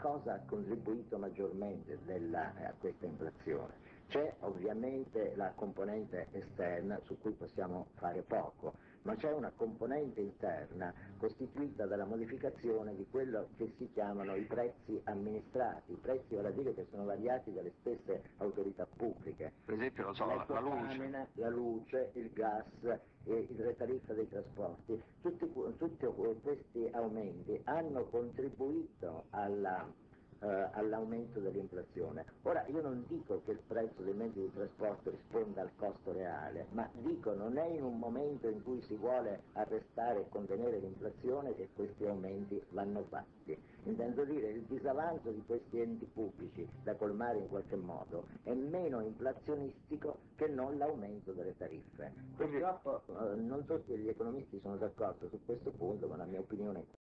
cosa ha contribuito maggiormente a questa inflazione? C'è ovviamente la componente esterna su cui possiamo fare poco, ma c'è una componente interna costituita dalla modificazione di quello che si chiamano i prezzi amministrati, i prezzi vale a dire che sono variati dalle stesse autorità pubbliche. Per esempio, non so, la luce. La luce, il gas, la tariffa dei trasporti, tutti questi aumenti hanno contribuito all'aumento dell'inflazione. Ora io non dico che il prezzo dei mezzi di trasporto risponda al costo reale, ma dico non è in un momento in cui si vuole arrestare e contenere l'inflazione che questi aumenti vanno fatti. Intendo dire il disavanzo di questi enti pubblici da colmare in qualche modo è meno inflazionistico che non l'aumento delle tariffe. Purtroppo non tutti gli economisti sono d'accordo su questo punto, ma la mia opinione è